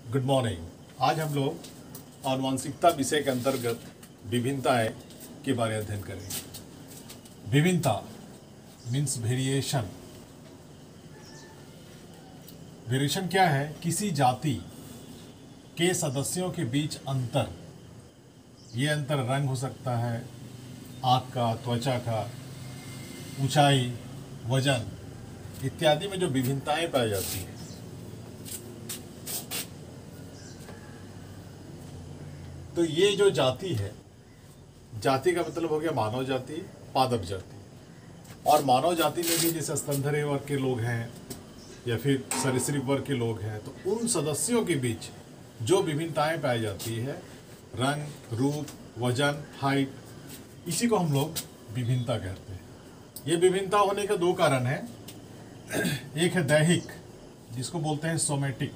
Good morning. आज हम लोग आनुवांशिकता विषय के अंतर्गत विभिन्नताएं के बारे में अध्ययन करेंगे। विभिन्नता मीन्स वेरिएशन। वेरिएशन क्या है? किसी जाति के सदस्यों के बीच अंतर। ये अंतर रंग हो सकता है, आँख का, त्वचा का, ऊंचाई, वजन इत्यादि में जो विभिन्नताएं पाई जाती हैं। तो ये जो जाति है, जाति का मतलब हो गया मानव जाति, पादप जाति। और मानव जाति में भी जैसे स्तनधारी वर्ग के लोग हैं या फिर सरीसृप वर्ग के लोग हैं, तो उन सदस्यों के बीच जो विभिन्नताएं पाई जाती है, रंग, रूप, वजन, हाइट, इसी को हम लोग विभिन्नता कहते हैं। ये विभिन्नता होने के दो कारण हैं। एक है दैहिक, जिसको बोलते हैं सोमेटिक,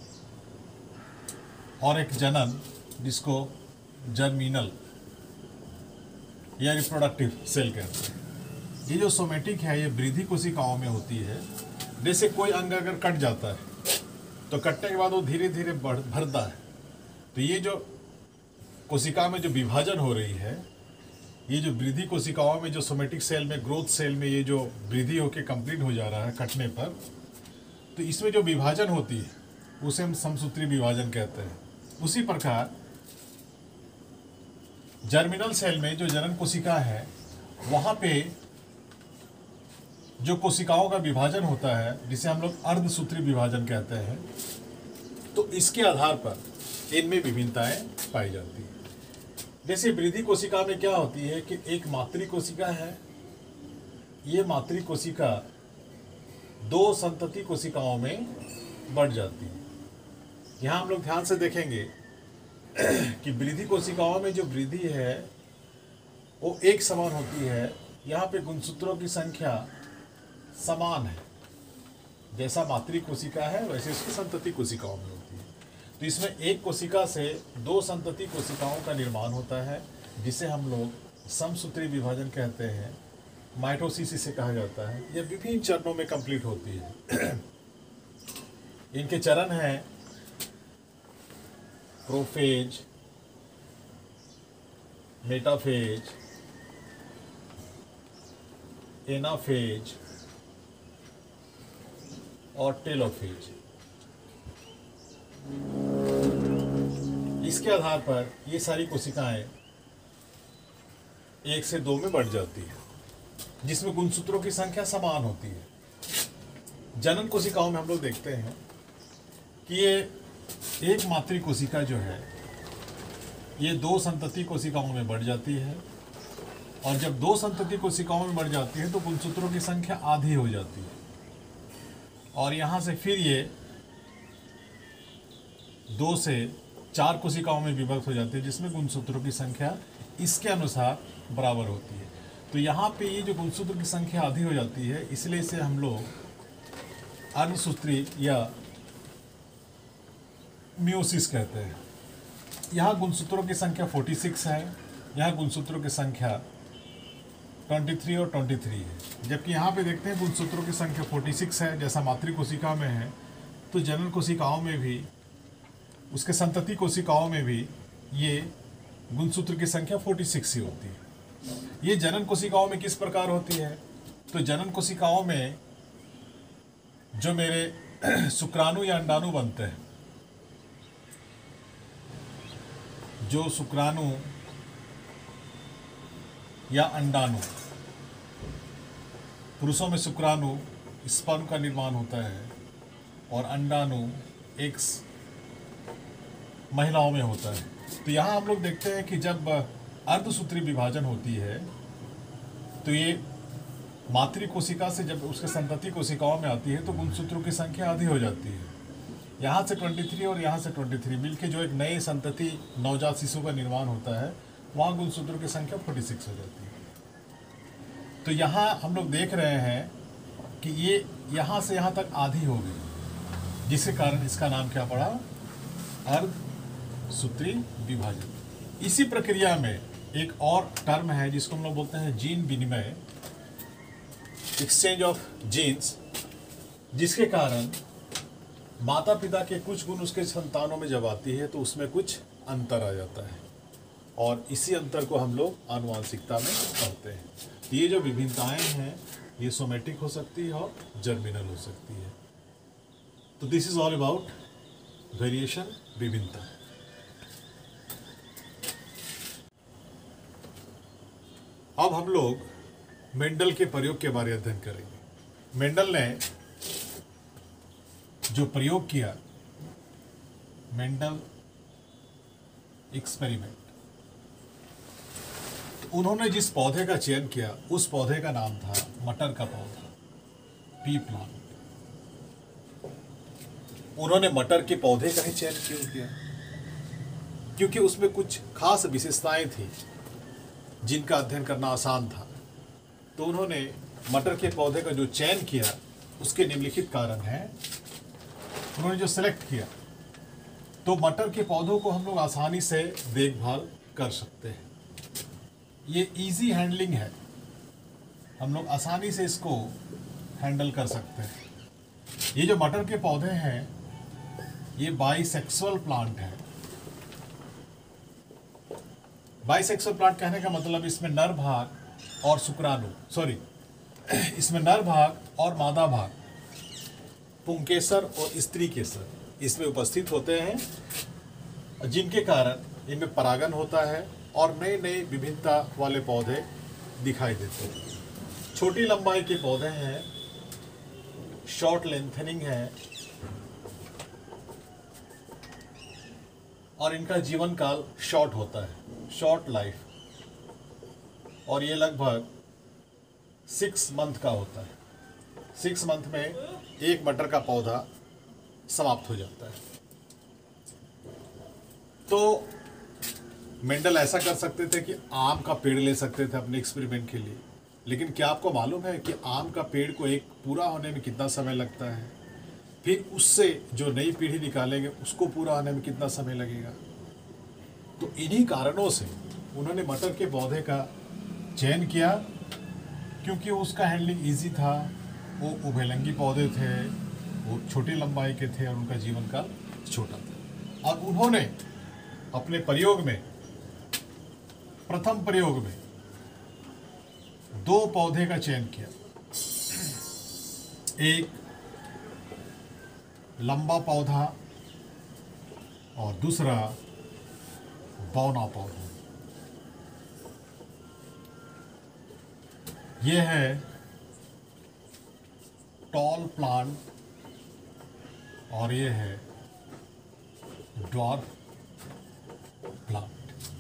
और एक जनन, जिसको जर्मिनल या रिप्रोडक्टिव सेल कहते हैं। ये जो सोमेटिक है, ये वृद्धि कोशिकाओं में होती है। जैसे कोई अंग अगर कट जाता है तो कटने के बाद वो धीरे धीरे भरता है। तो ये जो कोशिका में जो विभाजन हो रही है, ये जो वृद्धि कोशिकाओं में जो सोमेटिक सेल में, ग्रोथ सेल में ये जो वृद्धि होकर कंप्लीट हो जा रहा है कटने पर, तो इसमें जो विभाजन होती है उसे हम समसूत्री विभाजन कहते हैं। उसी प्रकार जर्मिनल सेल में जो जनन कोशिका है, वहाँ पे जो कोशिकाओं का विभाजन होता है, जिसे हम लोग अर्धसूत्री विभाजन कहते हैं, तो इसके आधार पर इनमें विभिन्नताएं पाई जाती हैं। जैसे वृद्धि कोशिका में क्या होती है कि एक मातृ कोशिका है। ये मातृ कोशिका दो संतति कोशिकाओं में बढ़ जाती है। यहाँ हम लोग ध्यान से देखेंगे कि वृद्धि कोशिकाओं में जो वृद्धि है वो एक समान होती है। यहाँ पे गुणसूत्रों की संख्या समान है। जैसा मातृ कोशिका है वैसे इसकी संतति कोशिकाओं में होती है। तो इसमें एक कोशिका से दो संतति कोशिकाओं का निर्माण होता है, जिसे हम लोग समसूत्री विभाजन कहते हैं। माइटोसिस इसे कहा जाता है। यह विभिन्न चरणों में कंप्लीट होती है। इनके चरण हैं प्रोफेज, मेटाफेज, एनाफेज और टेलोफेज। इसके आधार पर ये सारी कोशिकाएं एक से दो में बढ़ जाती है, जिसमें गुणसूत्रों की संख्या समान होती है। जनन कोशिकाओं में हम लोग देखते हैं कि ये एक मातृ कोशिका जो है, ये दो संतति कोशिकाओं में बढ़ जाती है। और जब दो संतति कोशिकाओं में बढ़ जाती है तो गुणसूत्रों की संख्या आधी हो जाती है। और यहाँ से फिर ये दो से चार कोशिकाओं में विभक्त हो जाती है, जिसमें गुणसूत्रों की संख्या इसके अनुसार बराबर होती है। तो यहाँ पे ये जो गुणसूत्र की संख्या आधी हो जाती है, इसलिए इसे हम लोग अर्धसूत्री या मियोसिस कहते हैं। यहाँ गुणसूत्रों की संख्या 46 है, यहाँ गुणसूत्रों की संख्या 23 और 23 है। जबकि यहाँ पे देखते हैं गुणसूत्रों की संख्या 46 है, जैसा मातृ कोशिका में है। तो जनन कोशिकाओं में भी, उसके संतति कोशिकाओं में भी ये गुणसूत्र की संख्या 46 ही होती है। ये जनन कोशिकाओं में किस प्रकार होती है? तो जनन कोशिकाओं में जो मेरे शुक्राणु या अंडाणु बनते हैं, जो शुक्राणु या अंडाणु, पुरुषों में शुक्राणु स्पर्म का निर्माण होता है और अंडाणु एग्स महिलाओं में होता है। तो यहाँ हम लोग देखते हैं कि जब अर्धसूत्री विभाजन होती है तो ये मातृ कोशिका से जब उसके संतति कोशिकाओं में आती है तो गुणसूत्रों की संख्या आधी हो जाती है। यहाँ से 23 और यहाँ से 23 मिलके जो एक नए संतति नवजात शिशु का निर्माण होता है, वहाँ गुणसूत्रों की संख्या 46 हो जाती है। तो यहाँ हम लोग देख रहे हैं कि ये यहाँ से यहाँ तक आधी हो गई, जिसके कारण इसका नाम क्या पड़ा? अर्धसूत्री विभाजन। इसी प्रक्रिया में एक और टर्म है जिसको हम लोग बोलते हैं जीन विनिमय, एक्सचेंज ऑफ जीन्स, जिसके कारण माता पिता के कुछ गुण उसके संतानों में जब आती है तो उसमें कुछ अंतर आ जाता है, और इसी अंतर को हम लोग आनुवांशिकता में पढ़ते हैं। तो ये जो विभिन्नताएं हैं ये सोमेटिक हो सकती है और जर्मिनल हो सकती है। तो this is all about variation, विभिन्नता। अब हम लोग मेंडल के प्रयोग के बारे में अध्ययन करेंगे। मेंडल ने जो प्रयोग किया, मेंडल एक्सपेरिमेंट, तो उन्होंने जिस पौधे का चयन किया उस पौधे का नाम था मटर का पौधा, पी प्लांट। उन्होंने मटर के पौधे का ही चयन क्यों किया? क्योंकि उसमें कुछ खास विशेषताएं थी जिनका अध्ययन करना आसान था। तो उन्होंने मटर के पौधे का जो चयन किया उसके निम्नलिखित कारण हैं। उन्होंने जो सेलेक्ट किया, तो मटर के पौधों को हम लोग आसानी से देखभाल कर सकते हैं। ये इजी हैंडलिंग है, हम लोग आसानी से इसको हैंडल कर सकते हैं। ये जो मटर के पौधे हैं ये बाइसेक्सुअल प्लांट है। बाइसेक्सुअल प्लांट कहने का मतलब इसमें नर भाग और शुक्राणु, इसमें नर भाग और मादा भाग, पुंकेसर और स्त्री केसर इसमें उपस्थित होते हैं, जिनके कारण इनमें परागन होता है और नए नए विभिन्नता वाले पौधे दिखाई देते हैं। छोटी लंबाई के पौधे हैं, शॉर्ट लेंथनिंग है, और इनका जीवन काल शॉर्ट होता है, शॉर्ट लाइफ, और ये लगभग 6 मंथ का होता है। 6 मंथ में एक मटर का पौधा समाप्त हो जाता है। तो मेंडल ऐसा कर सकते थे कि आम का पेड़ ले सकते थे अपने एक्सपेरिमेंट के लिए, लेकिन क्या आपको मालूम है कि आम का पेड़ को एक पूरा होने में कितना समय लगता है? फिर उससे जो नई पीढ़ी निकालेंगे उसको पूरा होने में कितना समय लगेगा? तो इन्हीं कारणों से उन्होंने मटर के पौधे का चयन किया, क्योंकि उसका हैंडलिंग इजी था, वो उभयलिंगी पौधे थे, वो छोटी लंबाई के थे और उनका जीवन काल छोटा था। और उन्होंने अपने प्रयोग में, प्रथम प्रयोग में 2 पौधे का चयन किया। एक लंबा पौधा और दूसरा बौना पौधा। यह है टॉल प्लांट और ये है ड्वार्फ प्लांट।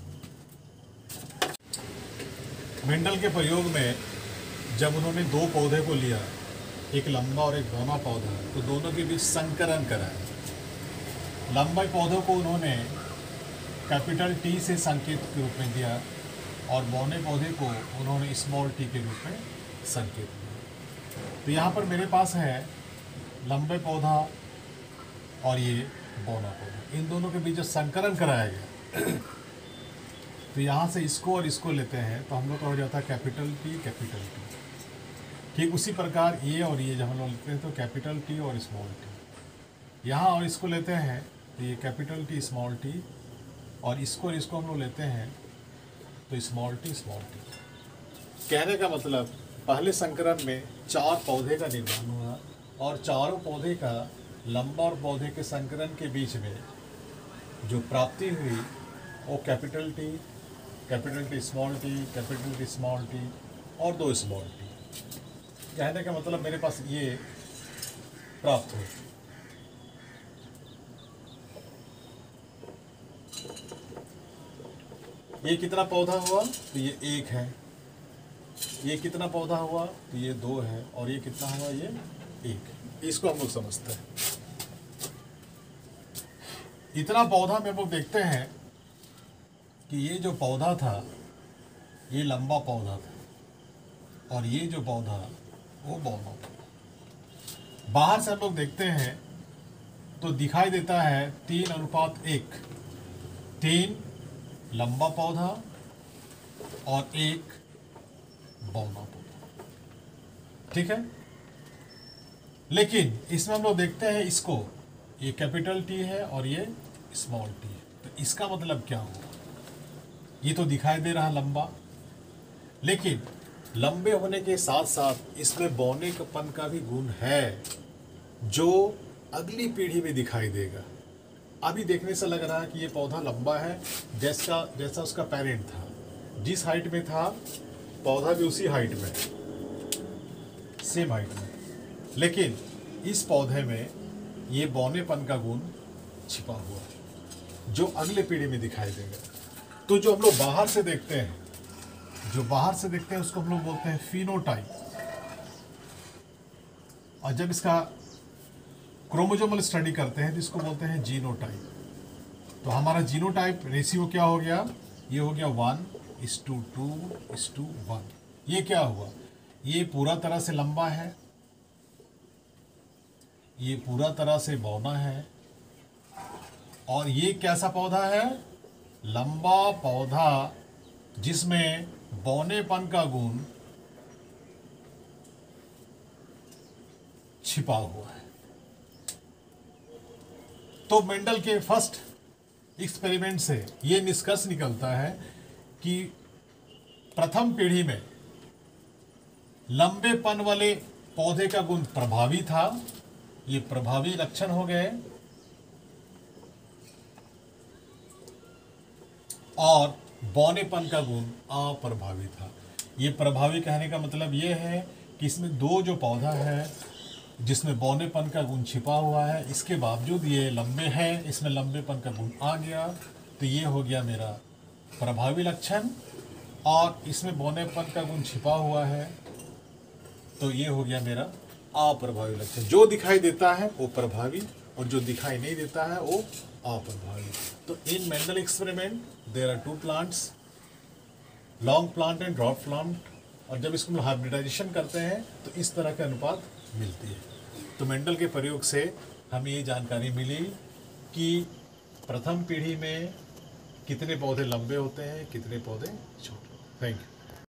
मेंडल के प्रयोग में जब उन्होंने 2 पौधे को लिया, एक लंबा और एक बौना पौधा, तो दोनों के बीच संकरण कराया। लंबे पौधों को उन्होंने कैपिटल टी से संकेत के रूप में दिया और बौने पौधे को उन्होंने स्मॉल टी के रूप में संकेत दिया। तो यहाँ पर मेरे पास है लंबे पौधा और ये बौना पौधा, इन दोनों के बीच जो संकरण कराया गया तो यहाँ से इसको और इसको लेते हैं तो हम लोग का हो जाता है कैपिटल टी, कैपिटल टी। ठीक उसी प्रकार ये और ये जब हम लोग लेते हैं तो कैपिटल टी और स्मॉल टी। यहाँ और इसको लेते हैं तो ये कैपिटल टी, स्मॉल टी, और इसको हम लोग लेते हैं तो स्मॉल टी, स्मॉल टी। कहने का मतलब पहले संकरण में 4 पौधे का निर्माण हुआ और चारों पौधे का लंबा और पौधे के संकरण के बीच में जो प्राप्ति हुई वो capital T, small T, capital T, small T और 2 स्मॉल टी। कहने का मतलब मेरे पास ये प्राप्त हो। ये कितना पौधा हुआ? तो ये 1 है। ये कितना पौधा हुआ? तो ये 2 है। और ये कितना हुआ? ये 1। इसको हम लोग समझते हैं। इतना पौधा में हम लोग देखते हैं कि ये जो पौधा था ये लंबा पौधा था और ये जो पौधा वो बौना पौधा। बाहर से हम लोग देखते हैं तो दिखाई देता है 3:1। 3 लंबा पौधा और 1 बौना पौधा, ठीक है। लेकिन इसमें हम लोग देखते हैं इसको ये कैपिटल टी है और ये स्मॉल टी है। तो इसका मतलब क्या हुआ, ये तो दिखाई दे रहा लंबा, लेकिन लंबे होने के साथ साथ इसमें बौनेपन का भी गुण है जो अगली पीढ़ी में दिखाई देगा। अभी देखने से लग रहा है कि ये पौधा लंबा है जैसा उसका पेरेंट था, जिस हाइट में था पौधा भी उसी हाइट में, सेम हाइट में, लेकिन इस पौधे में ये बौनेपन का गुण छिपा हुआ है जो अगले पीढ़ी में दिखाई देगा। तो जो हम लोग बाहर से देखते हैं, उसको हम लोग बोलते हैं फिनोटाइप, और जब इसका क्रोमोसोमल स्टडी करते हैं तो इसको बोलते हैं जीनोटाइप। तो हमारा जीनोटाइप रेशियो क्या हो गया, ये हो गया 1:2:1। ये क्या हुआ, ये पूरा तरह से लंबा है, ये पूरा तरह से बौना है, और ये कैसा पौधा है, लंबा पौधा जिसमें बौनेपन का गुण छिपा हुआ है। तो मेंडल के फर्स्ट एक्सपेरिमेंट से ये निष्कर्ष निकलता है कि प्रथम पीढ़ी में लंबेपन वाले पौधे का गुण प्रभावी था, ये प्रभावी लक्षण हो गए, और बौनेपन का गुण अप्रभावी था। ये प्रभावी कहने का मतलब ये है कि इसमें दो जो पौधा है जिसमें बौनेपन का गुण छिपा हुआ है, इसके बावजूद ये लंबे हैं, इसमें लंबेपन का गुण आ गया, तो ये हो गया मेरा प्रभावी लक्षण, और इसमें बौनेपन का गुण छिपा हुआ है तो ये हो गया मेरा अप्रभावी लक्षण। जो दिखाई देता है वो प्रभावी और जो दिखाई नहीं देता है वो अप्रभावी। तो in Mendel experiment there are 2 plants, long plant and drop plant, और जब इसको हाइब्रिडाइजेशन करते हैं तो इस तरह के अनुपात मिलती है। तो मेंडल के प्रयोग से हमें ये जानकारी मिली कि प्रथम पीढ़ी में कितने पौधे लंबे होते हैं, कितने पौधे छोटे। Thank you.